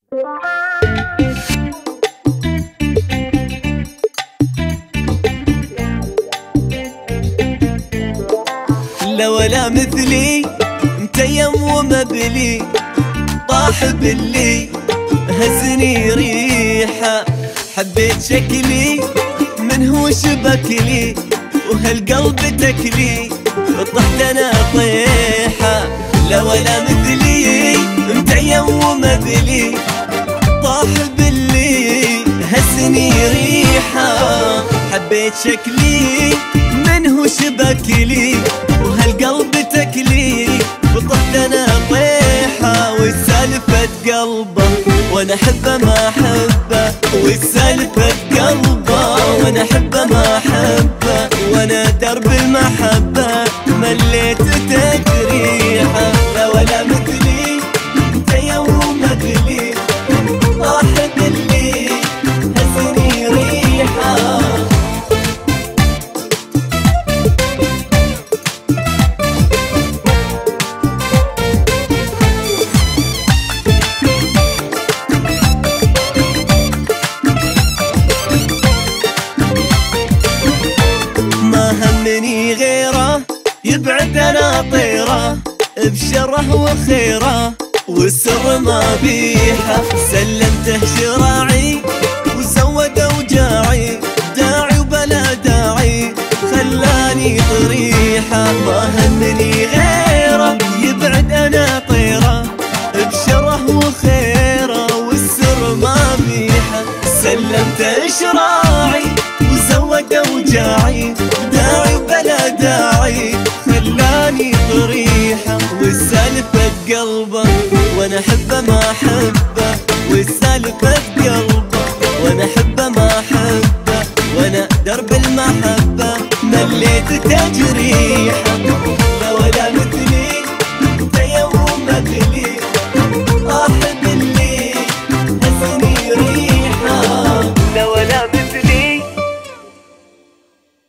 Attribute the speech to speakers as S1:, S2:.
S1: لا ولا مثلي متيم ومبلي، طاح باللي هزني ريحه، حبيت شكلي منه شبكلي، وهالقلب تكلي طحت انا طيحه. لا ولا مثلي متيم ومبلي، طاح باللي هزني ريحه، حبيت شكلي منه شبكلي، وهالقلب تكلي وطحت انا طيحه. والسالفة قلبه وانا احبه ما احبه، والسالفة قلبه وانا احبه ما احبه، وانا درب المحبه مليت تجريحه. لا ولا مثلي متيم ومغلي، طاح باللي هزني ريحه. همني غيره يبعد انا طيره، بشره وخيره والسر ما بيحه. سلمته شراعي وسود اوجاعي، داعي وبلا داعي خلاني طريحه. ما همني غيره يبعد انا طيره، بشره وخيره والسر ما بيحه. سلمته شراعي وسود اوجاعي، داعي وبلا داعي خلاني طريحه. والسالفة قلبه وانا احبه ما احبه،